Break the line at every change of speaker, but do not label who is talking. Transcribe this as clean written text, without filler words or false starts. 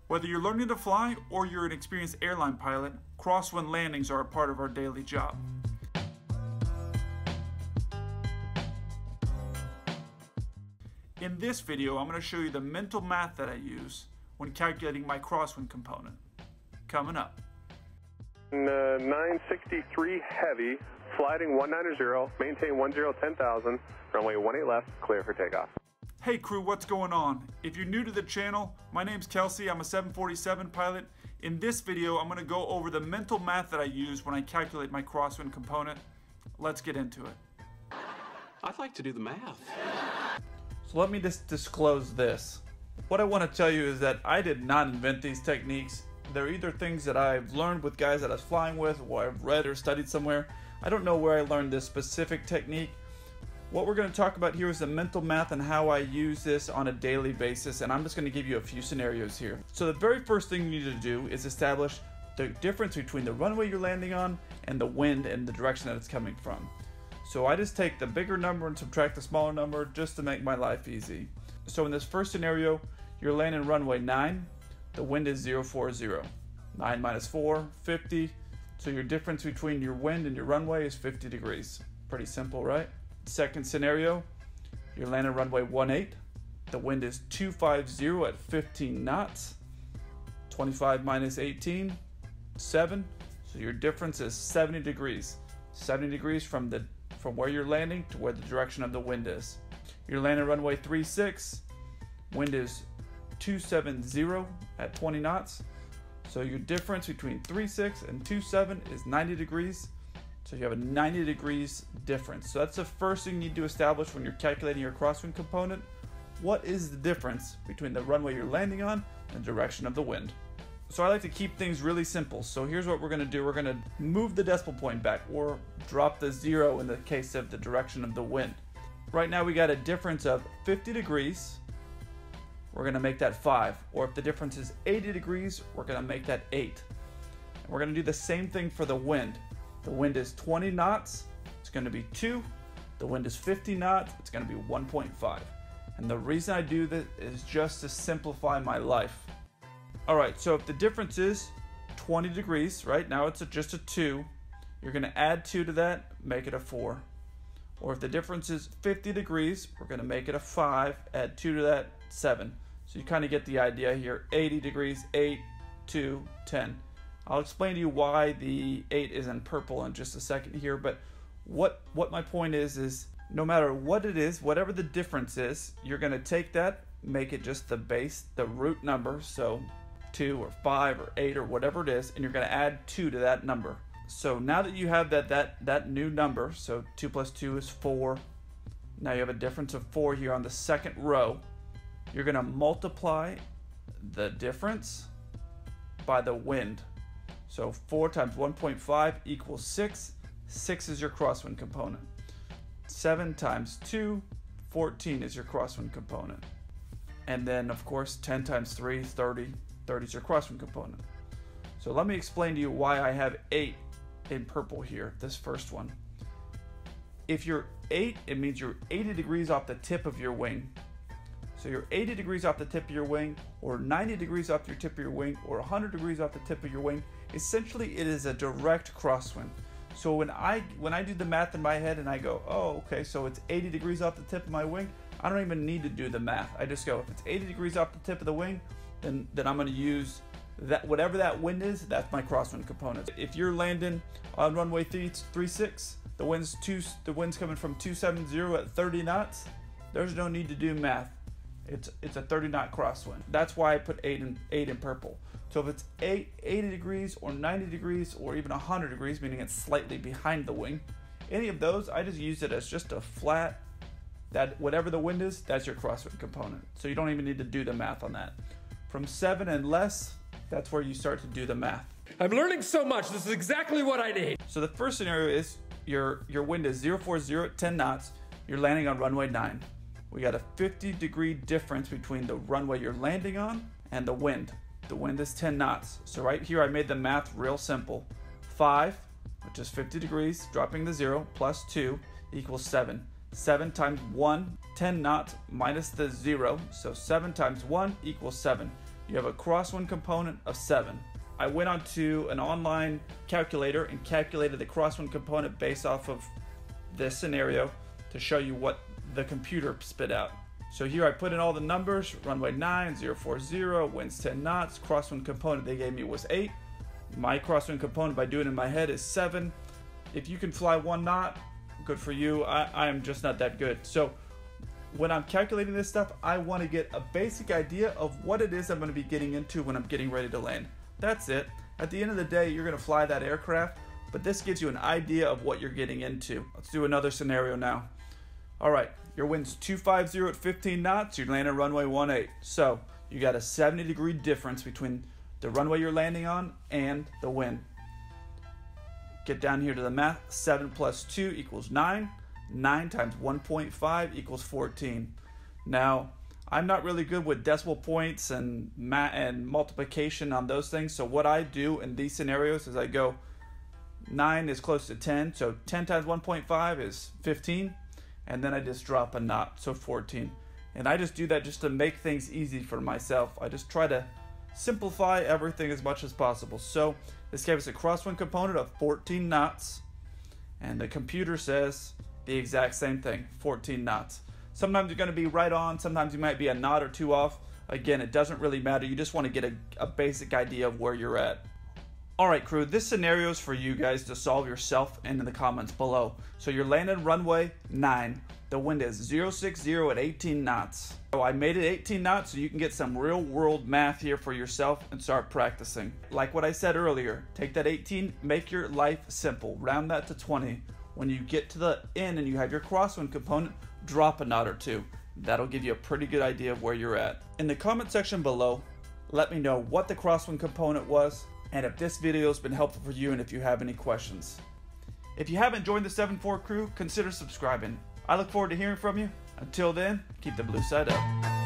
Whether you're learning to fly or you're an experienced airline pilot, crosswind landings are a part of our daily job. In this video, I'm going to show you the mental math that I use when calculating my crosswind component. Coming up.
963 heavy, flighting 190, maintain 10,000, runway 18 left, clear for takeoff.
Hey crew, what's going on? If you're new to the channel, my name's Kelsey, I'm a 747 pilot. In this video, I'm going to go over the mental math that I use when I calculate my crosswind component. Let's get into it.
I'd like to do the math.
So let me just disclose this. What I want to tell you is that I did not invent these techniques. They're either things that I've learned with guys that I was flying with, or I've read or studied somewhere. I don't know where I learned this specific technique. What we're going to talk about here is the mental math and how I use this on a daily basis, and I'm just going to give you a few scenarios here. So the very first thing you need to do is establish the difference between the runway you're landing on and the wind and the direction that it's coming from. So I just take the bigger number and subtract the smaller number just to make my life easy. So in this first scenario, you're landing runway 9, the wind is 040. 9 minus 4, 50. So your difference between your wind and your runway is 50 degrees. Pretty simple, right? Second scenario, you're landing runway 18. The wind is 250 at 15 knots. 25 minus 18, 7. So your difference is 70 degrees. 70 degrees from where you're landing to where the direction of the wind is. You're landing runway 36. Wind is 270 at 20 knots. So your difference between 36 and 27 is 90 degrees. So you have a 90 degrees difference. So that's the first thing you need to establish when you're calculating your crosswind component. What is the difference between the runway you're landing on and the direction of the wind? So I like to keep things really simple. So here's what we're going to do. We're going to move the decimal point back, or drop the 0 in the case of the direction of the wind. Right now we got a difference of 50 degrees. We're going to make that 5. Or if the difference is 80 degrees, we're going to make that 8. And we're going to do the same thing for the wind. The wind is 20 knots, it's going to be 2. The wind is 50 knots, it's going to be 1.5. And the reason I do this is just to simplify my life. Alright, so if the difference is 20 degrees, right now it's just a 2, you're going to add 2 to that, make it a 4. Or if the difference is 50 degrees, we're going to make it a 5, add 2 to that, 7. So you kind of get the idea here. 80 degrees, 8, 2, 10. I'll explain to you why the 8 is in purple in just a second here, but what my point is no matter what it is, whatever the difference is, you're going to take that, make it just the base, the root number, so 2 or 5 or 8 or whatever it is, and you're going to add 2 to that number. So now that you have that new number, so 2 plus 2 is 4, now you have a difference of 4 here on the second row, you're going to multiply the difference by the wind. So 4 times 1.5 equals 6. 6 is your crosswind component. 7 times 2, 14 is your crosswind component. And then, of course, 10 times 3, 30. 30 is your crosswind component. So let me explain to you why I have 8 in purple here, this first one. If you're 8, it means you're 80 degrees off the tip of your wing. So you're 80 degrees off the tip of your wing, or 90 degrees off your tip of your wing, or 100 degrees off the tip of your wing. Essentially, it is a direct crosswind. So when I do the math in my head and I go, oh, okay, so it's 80 degrees off the tip of my wing, I don't even need to do the math. I just go, if it's 80 degrees off the tip of the wing, then I'm going to use that, whatever that wind is, that's my crosswind component. If you're landing on runway 36, the wind's coming from 270 at 30 knots, there's no need to do math. It's a 30 knot crosswind. That's why I put 8 in purple. So if it's 80 degrees or 90 degrees or even 100 degrees, meaning it's slightly behind the wing, any of those, I just use it as just a flat, that whatever the wind is, that's your crosswind component. So you don't even need to do the math on that. From 7 and less, that's where you start to do the math.
I'm learning so much. This is exactly what I need.
So the first scenario is your wind is 040 at 10 knots. You're landing on runway 9. We got a 50 degree difference between the runway you're landing on and the wind. The wind is 10 knots. So right here I made the math real simple. 5, which is 50 degrees, dropping the 0, plus 2 equals 7. 7 times 1, 10 knots minus the 0. So 7 times 1 equals 7. you have a crosswind component of 7. I went onto an online calculator and calculated the crosswind component based off of this scenario to show you what the computer spit out. So here I put in all the numbers: runway 9, 040, winds 10 knots, crosswind component they gave me was 8. My crosswind component, by doing it in my head, is 7. If you can fly 1 knot, good for you. I am just not that good. So when I'm calculating this stuff, I want to get a basic idea of what it is I'm going to be getting into when I'm getting ready to land. That's it. At the end of the day, you're going to fly that aircraft, but this gives you an idea of what you're getting into. Let's do another scenario now. All right, your wind's 250 at 15 knots, you're landing runway 18. So you got a 70-degree difference between the runway you're landing on and the wind. Get down here to the math. 7 plus 2 equals 9. 9 times 1.5 equals 14. Now, I'm not really good with decimal points and multiplication on those things. So what I do in these scenarios is I go 9 is close to 10. So 10 times 1.5 is 15. And then I just drop a knot, so 14. And I just do that just to make things easy for myself. I just try to simplify everything as much as possible. So this gave us a crosswind component of 14 knots. And the computer says the exact same thing, 14 knots. Sometimes you're going to be right on, sometimes you might be a knot or 2 off. Again, it doesn't really matter. You just want to get a basic idea of where you're at. Alright crew, this scenario is for you guys to solve yourself and in the comments below. So you're landing runway 9. The wind is 060 at 18 knots. So I made it 18 knots so you can get some real world math here for yourself and start practicing. Like what I said earlier, take that 18, make your life simple. Round that to 20. When you get to the end and you have your crosswind component, drop a knot or 2. That'll give you a pretty good idea of where you're at. In the comment section below, let me know what the crosswind component was, and if this video has been helpful for you and if you have any questions. If you haven't joined the 7-4 crew, consider subscribing. I look forward to hearing from you. Until then, keep the blue side up.